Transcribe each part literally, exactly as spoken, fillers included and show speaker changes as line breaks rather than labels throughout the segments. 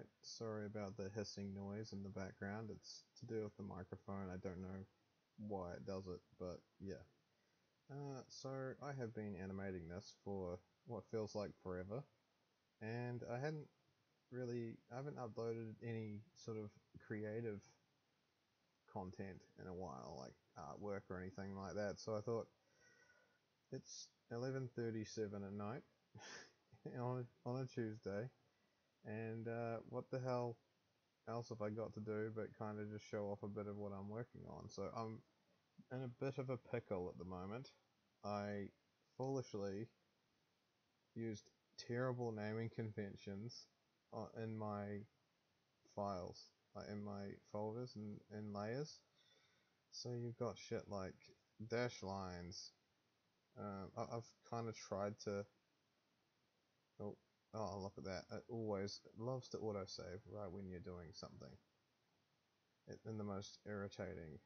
Alright, sorry about the hissing noise in the background. It's to do with the microphone. I don't know why it does it, but yeah. Uh, so I have been animating this for what feels like forever, and I hadn't really, I haven't uploaded any sort of creative content in a while, like artwork or anything like that, so I thought it's eleven thirty-seven at night on a, on a Tuesday, and uh, what the hell else have I got to do but kind of just show off a bit of what I'm working on. So I'm in a bit of a pickle at the moment. I foolishly used terrible naming conventions uh, in my files, like in my folders and, and layers. So you've got shit like dash lines. Um, I, I've kind of tried to. Oh, oh, look at that! It always it loves to autosave right when you're doing something. It, in the most irritating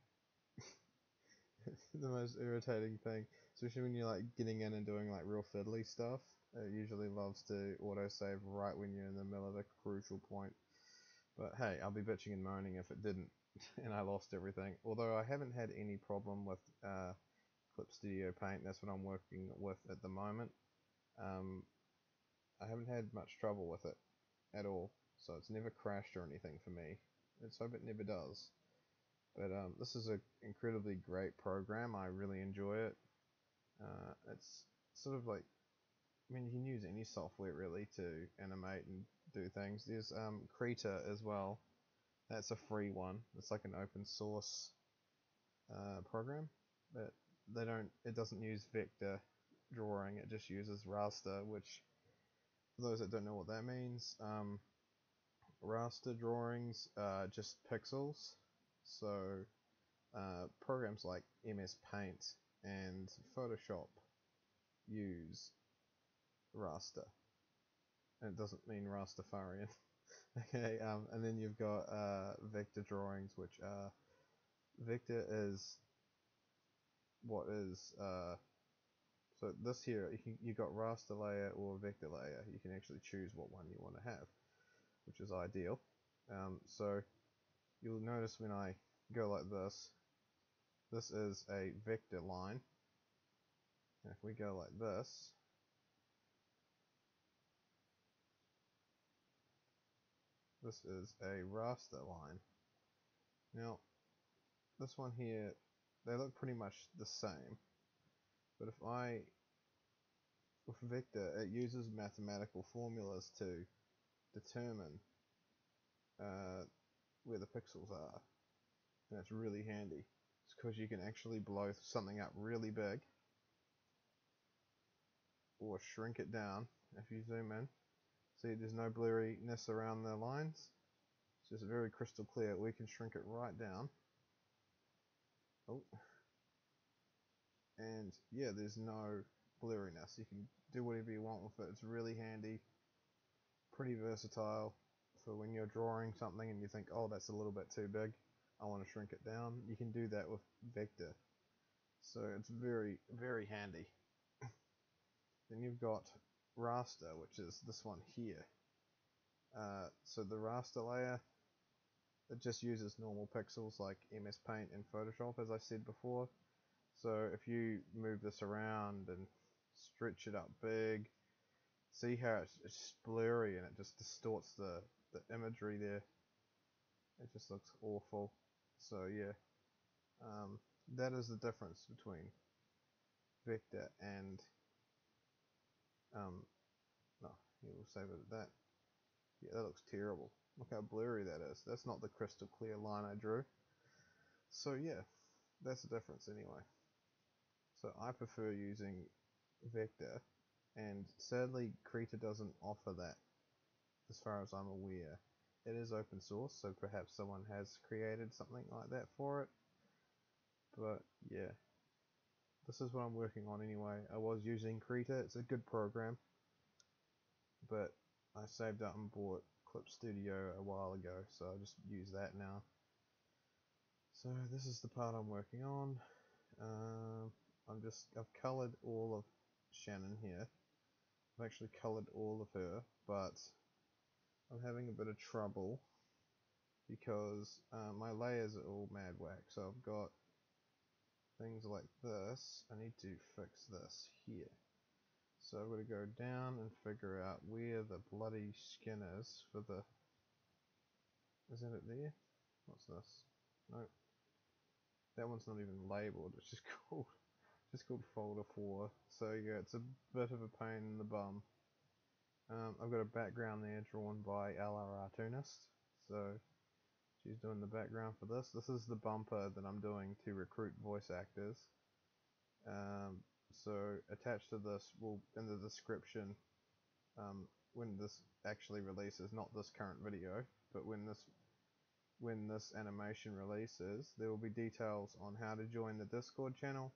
the most irritating thing, especially when you're like getting in and doing like real fiddly stuff. It usually loves to autosave right when you're in the middle of a crucial point. But hey, I'll be bitching and moaning if it didn't and I lost everything. Although I haven't had any problem with uh, Clip Studio Paint. That's what I'm working with at the moment. Um, I haven't had much trouble with it at all, so it's never crashed or anything for me. Let's hope it never does. But um, this is an incredibly great program. I really enjoy it. Uh, it's sort of like, I mean, you can use any software really to animate and do things. There's um, Krita as well. That's a free one. It's like an open source uh, program, but they don't. It doesn't use vector drawing. It just uses raster, which, for those that don't know what that means, um, raster drawings are just pixels. So uh, programs like M S Paint and Photoshop use raster. And it doesn't mean Rastafarian. Okay, um, and then you've got uh, vector drawings, which are vector is what is uh, so this here you can you got raster layer or vector layer. You can actually choose what one you want to have, which is ideal. Um, so you'll notice when I go like this, this is a vector line. And if we go like this, this is a raster line. Now, this one here, they look pretty much the same, but if I, with vector, it uses mathematical formulas to determine uh, where the pixels are, and it's really handy. It's because you can actually blow something up really big, or shrink it down if you zoom in. See, there's no blurriness around the lines. It's just very crystal clear. We can shrink it right down. Oh. And yeah, there's no blurriness. You can do whatever you want with it. It's really handy, pretty versatile for when you're drawing something and you think, oh, that's a little bit too big, I want to shrink it down. You can do that with vector. So it's very, very handy. Then you've got raster, which is this one here. Uh, so the raster layer, it just uses normal pixels like M S Paint and Photoshop, as I said before. So if you move this around and stretch it up big, see how it's, it's blurry and it just distorts the, the imagery there. It just looks awful. So yeah, um, that is the difference between vector and um, no, yeah, we'll save it at that. Yeah, that looks terrible. Look how blurry that is. That's not the crystal clear line I drew. So yeah, that's the difference anyway. So I prefer using vector, and sadly Krita doesn't offer that as far as I'm aware. It is open source, so perhaps someone has created something like that for it. But yeah, this is what I'm working on anyway. I was using Krita. It's a good program, but I saved up and bought Clip Studio a while ago, so I just use that now. So this is the part I'm working on. Um, I'm just I've coloured all of Shannon here. I've actually coloured all of her, but I'm having a bit of trouble because uh, my layers are all mad whack. So I've got things like this. I need to fix this here. So I'm going to go down and figure out where the bloody skin is for the... Isn't it there? What's this? No. That one's not even labelled, it's just called just called folder four. So yeah, it's a bit of a pain in the bum. Um, I've got a background there drawn by L R Artoonist. So she's doing the background for this. This is the bumper that I'm doing to recruit voice actors. Um, so attached to this will, in the description, um, when this actually releases, not this current video, but when this when this animation releases, there will be details on how to join the Discord channel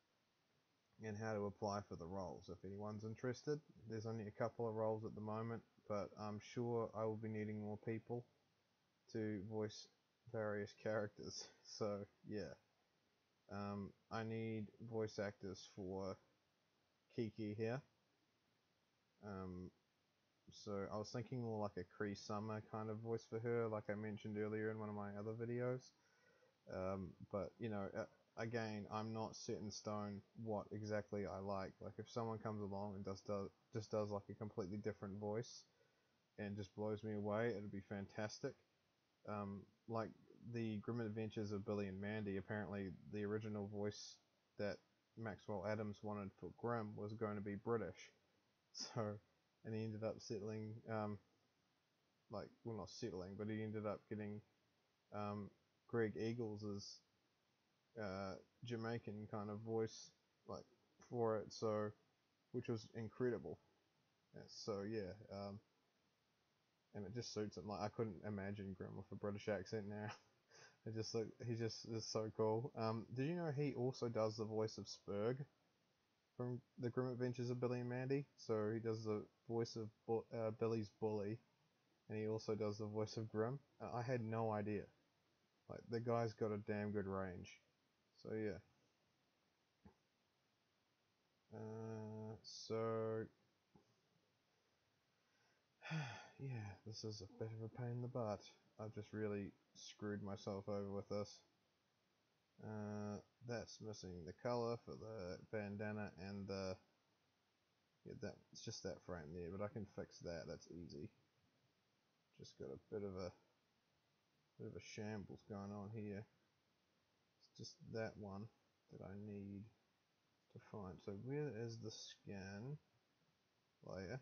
and how to apply for the roles. If anyone's interested, there's only a couple of roles at the moment, but I'm sure I will be needing more people to voice various characters. So yeah, um, I need voice actors for Kiki here. Um, so I was thinking more like a Cree Summer kind of voice for her, like I mentioned earlier in one of my other videos. Um, but you know, uh, again, I'm not set in stone what exactly I like. Like if someone comes along and does, does just does like a completely different voice and just blows me away, it'd be fantastic. Um, like the Grim Adventures of Billy and Mandy, apparently the original voice that Maxwell Adams wanted for Grim was going to be British. So, and he ended up settling, um, like, well not settling, but he ended up getting um, Greg Eagles' uh, Jamaican kind of voice, like, for it, so, which was incredible. Yeah, so yeah, um, and it just suits him. Like I couldn't imagine Grim with a British accent now. It just look, he just is so cool. Um, did you know he also does the voice of Spurg from the Grim Adventures of Billy and Mandy? So he does the voice of Bu uh, Billy's bully, and he also does the voice of Grim. Uh, I had no idea. Like the guy's got a damn good range. So yeah. Uh, so yeah, this is a bit of a pain in the butt. I've just really screwed myself over with this. Uh, that's missing the color for the bandana and the yeah, that it's just that frame there, but I can fix that. That's easy. Just got a bit of a bit of a shambles going on here. It's just that one that I need to find. So where is the skin layer?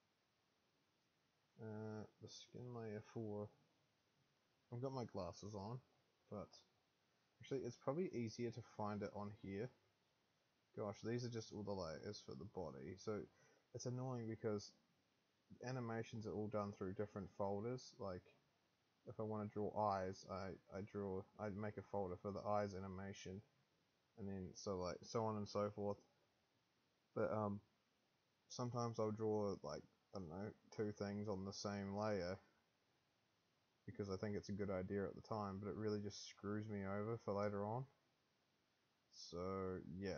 Uh, the skin layer for. I've got my glasses on, but actually it's probably easier to find it on here. Gosh, these are just all the layers for the body. So it's annoying because animations are all done through different folders. Like if I want to draw eyes, I, I draw, I make a folder for the eyes animation, and then so like so on and so forth. But um, sometimes I'll draw like I don't know two things on the same layer because I think it's a good idea at the time, but it really just screws me over for later on. So yeah.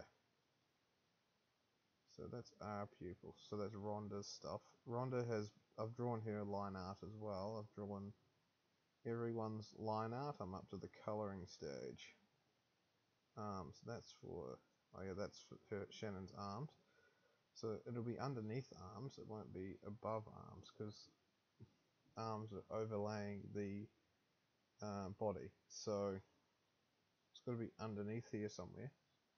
So that's our pupil. So that's Rhonda's stuff. Rhonda has, I've drawn her line art as well. I've drawn everyone's line art. I'm up to the colouring stage. Um, so that's for, oh yeah, that's for her, Shannon's arms. So it'll be underneath arms. It won't be above arms because arms are overlaying the uh, body. So it's got to be underneath here somewhere.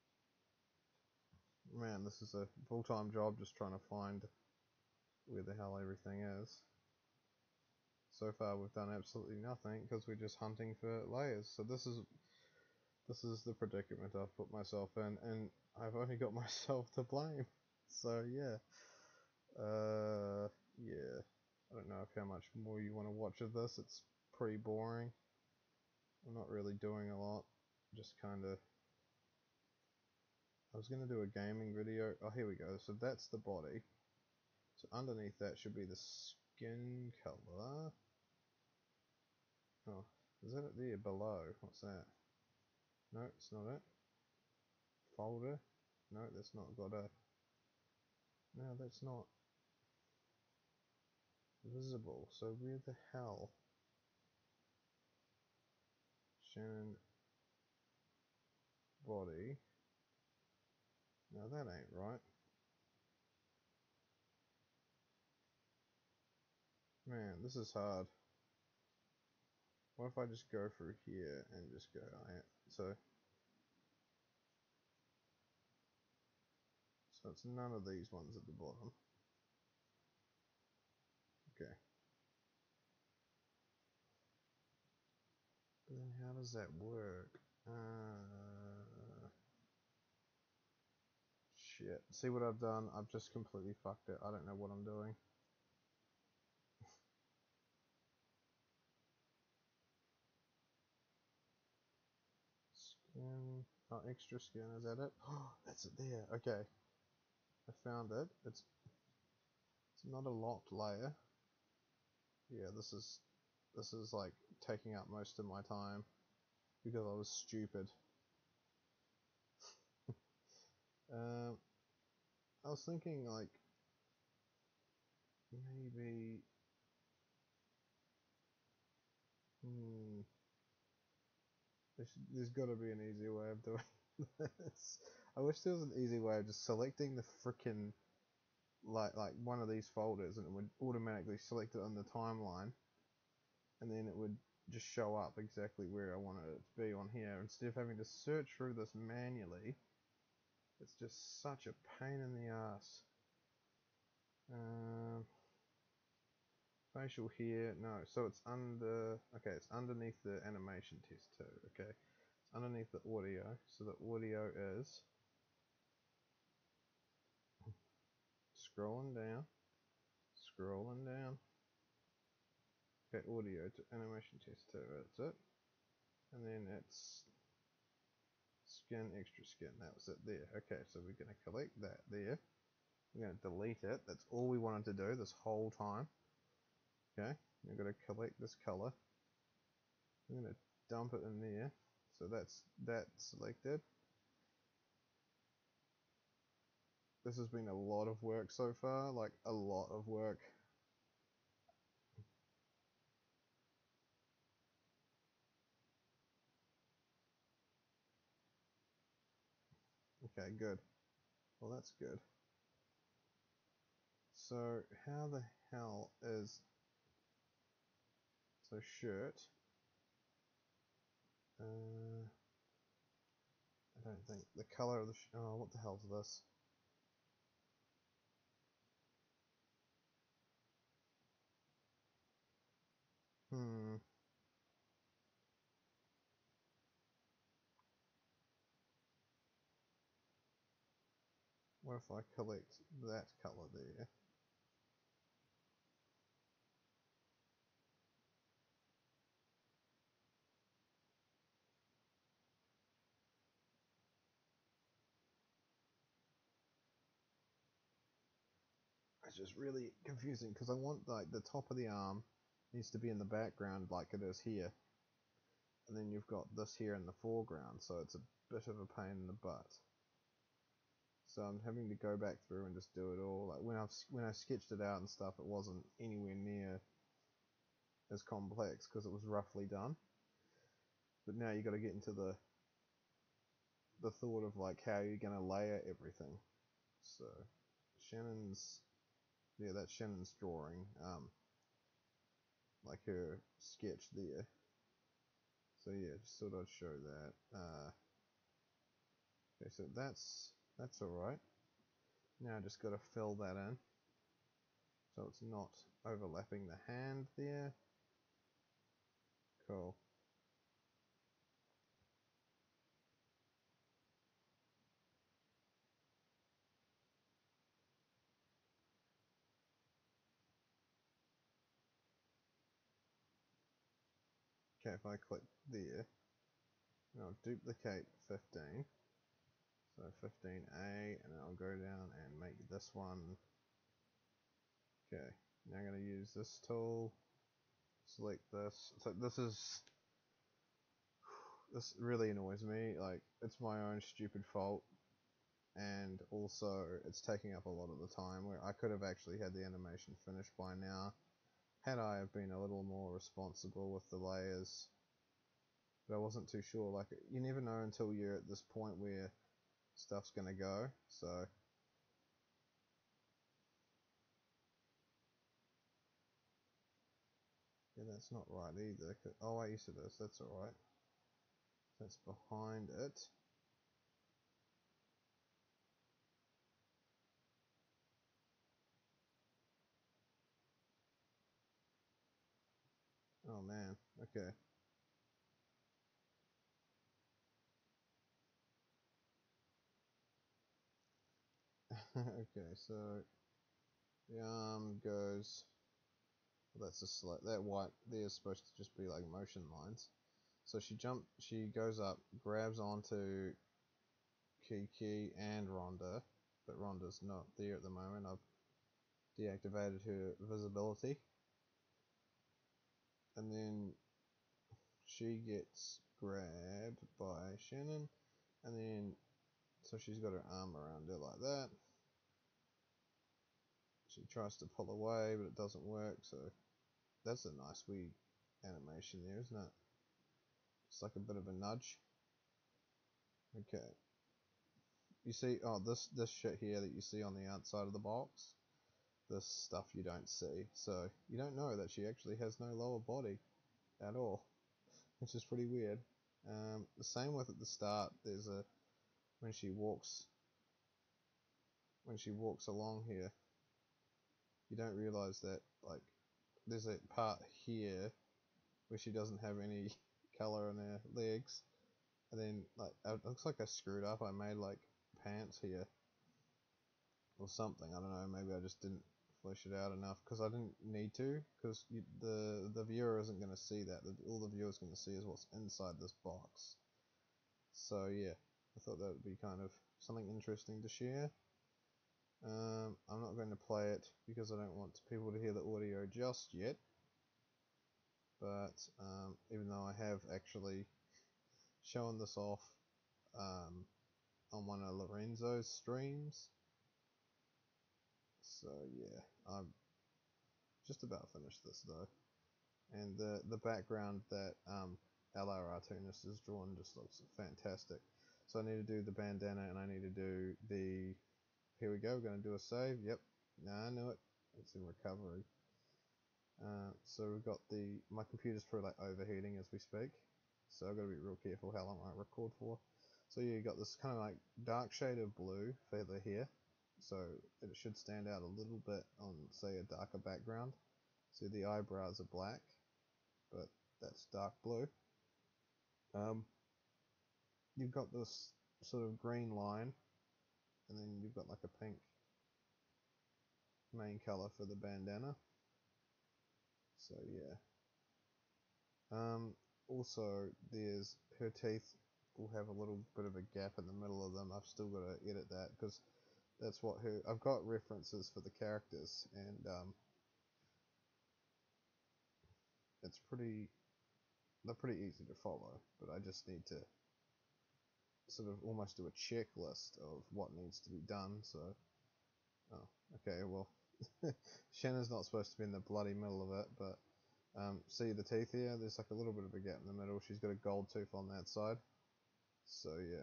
Man, this is a full-time job just trying to find where the hell everything is. So far we've done absolutely nothing because we're just hunting for layers. So this is this is the predicament I've put myself in, and I've only got myself to blame. So yeah, uh, yeah. I don't know if how much more you want to watch of this. It's pretty boring. I'm not really doing a lot. Just kind of. I was gonna do a gaming video. Oh, here we go. So that's the body. So underneath that should be the skin color. Oh, is that it there below? What's that? No, it's not it. Folder. No, that's not got a. No, that's not. visible. So where the hell? Shannon body. No, that ain't right. Man, this is hard. What if I just go through here and just go, so, so it's none of these ones at the bottom. Okay. But then how does that work? Uh, shit. See what I've done? I've just completely fucked it. I don't know what I'm doing. Skin. Oh, extra skin. Is that it? Oh, that's it there. Okay. I found it. It's it's not a locked layer. Yeah, this is this is like taking up most of my time because I was stupid. um, I was thinking like maybe. Hmm. There's, there's got to be an easier way of doing this. I wish there was an easy way of just selecting the frickin' like like one of these folders and it would automatically select it on the timeline, and then it would just show up exactly where I wanted it to be on here instead of having to search through this manually. It's just such a pain in the ass. Um, facial here, no. So it's under. Okay, it's underneath the animation test too. Okay, it's underneath the audio. So the audio is scrolling down, scrolling down. Okay, audio to animation test two. That's it. And then it's skin, extra skin. That was it there. Okay, so we're going to collect that there. We're going to delete it. That's all we wanted to do this whole time. Okay, we're going to collect this color. I'm going to dump it in there. So that's that selected. This has been a lot of work so far, like a lot of work. Okay, good. Well, that's good. So how the hell is so shirt? Uh, I don't think the color of the sh oh, what the hell's this? Hmm. What if I collect that color there? It's just really confusing because I want like the top of the arm needs to be in the background like it is here, and then you've got this here in the foreground, so it's a bit of a pain in the butt. So I'm having to go back through and just do it all. Like when I've when I sketched it out and stuff, it wasn't anywhere near as complex because it was roughly done. But now you got to get into the the thought of like how you're gonna layer everything. So Shannon's yeah, that's Shannon's drawing. Um, like her sketch there. So yeah, just thought I'd show that. Uh, okay, so that's that's alright. Now I just got to fill that in, so it's not overlapping the hand there. Cool. Okay, if I click there, and I'll duplicate fifteen. So fifteen A, and I'll go down and make this one. Okay, now I'm going to use this tool. Select this. So this is this really annoys me. Like it's my own stupid fault, and also it's taking up a lot of the time where I could have actually had the animation finished by now. had I have been a little more responsible with the layers, but I wasn't too sure. Like, you never know until you're at this point where stuff's gonna go, so. Yeah, that's not right either. Oh wait, yes it is, that's alright. That's behind it. Oh man, okay. Okay, so the arm goes, well, that's a slight, that white there is supposed to just be like motion lines. So she jump, she goes up, grabs onto Kiki and Rhonda, but Rhonda's not there at the moment. I've deactivated her visibility. And then she gets grabbed by Shannon, and then so she's got her arm around her like that. She tries to pull away, but it doesn't work, so that's a nice wee animation there, isn't it? It's like a bit of a nudge. Okay. You see, oh, this this shit here that you see on the outside of the box, this stuff you don't see. So you don't know that she actually has no lower body at all, which is pretty weird. Um, the same with at the start. There's a when she walks when she walks along here, you don't realize that like there's a part here where she doesn't have any color on her legs, and then like it looks like I screwed up. I made like pants here or something. I don't know. Maybe I just didn't flesh it out enough because I didn't need to. Because the the viewer isn't going to see that. The, all the viewer's going to see is what's inside this box. So yeah, I thought that would be kind of something interesting to share. Um, I'm not going to play it because I don't want people to hear the audio just yet. But um, even though I have actually shown this off um, on one of Lorenzo's streams. So yeah, I'm just about finished this though. And the the background that um, L R Artunis has drawn just looks fantastic. So I need to do the bandana and I need to do the, here we go, we're going to do a save, yep, nah, I knew it, it's in recovery. Uh, so we've got the, my computer's probably like overheating as we speak, so I've got to be real careful how long I record for. So yeah, you got this kind of like dark shade of blue feather here, so it should stand out a little bit on say a darker background. See the eyebrows are black, but that's dark blue. Um, you've got this sort of green line, and then you've got like a pink main color for the bandana. So yeah. Um, also, there's her teeth will have a little bit of a gap in the middle of them. I've still got to edit that because that's what her. I've got references for the characters, and um, it's pretty. They're pretty easy to follow, but I just need to sort of almost do a checklist of what needs to be done. So, oh, okay, well, Shannon's not supposed to be in the bloody middle of it, but um, see the teeth here? There's like a little bit of a gap in the middle. She's got a gold tooth on that side. So yeah.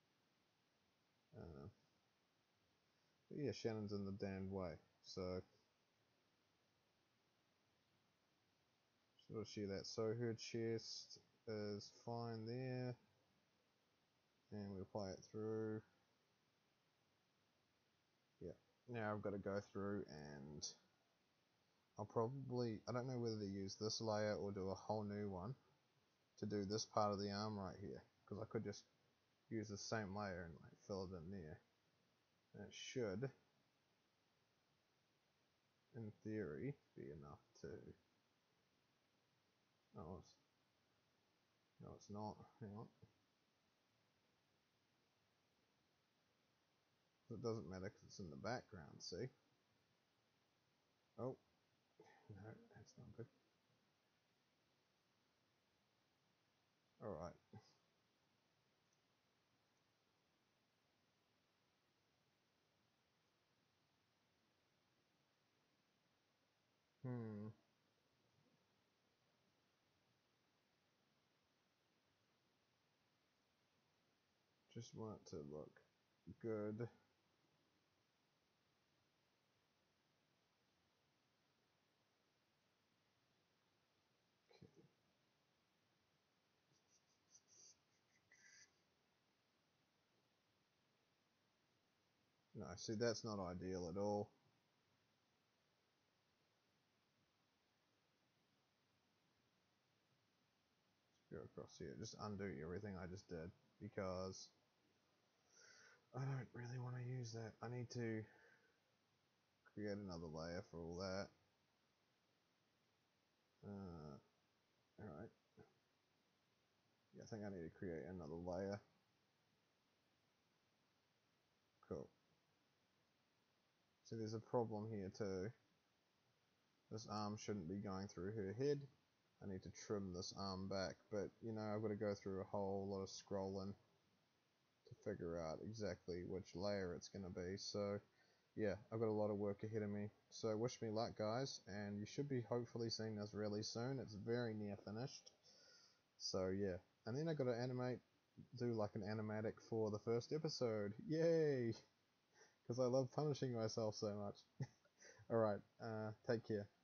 Uh, but yeah, Shannon's in the damned way. So sort of share that. So her chest is fine there, and we apply it through. Yeah. Now I've got to go through and I'll probably, I don't know whether to use this layer or do a whole new one to do this part of the arm right here, because I could just use the same layer and like fill it in there. And it should, in theory, be enough to. Oh, it's, no, it's not. Hang on. So it doesn't matter because it's in the background. See? Oh, no, that's not good. All right. Hmm. just want it to look good. Okay. No, see, that's not ideal at all. Let's go across here. Just undo everything I just did, because I don't really want to use that. I need to create another layer for all that. Uh, Alright. Yeah, I think I need to create another layer. Cool. So there's a problem here too. This arm shouldn't be going through her head. I need to trim this arm back, but you know, I've got to go through a whole lot of scrolling to figure out exactly which layer it's going to be. So yeah, I've got a lot of work ahead of me. So wish me luck, guys, and you should be hopefully seeing this really soon. It's very near finished. So yeah, and then I got to animate, do like an animatic for the first episode. Yay! Because I love punishing myself so much. Alright, uh, take care.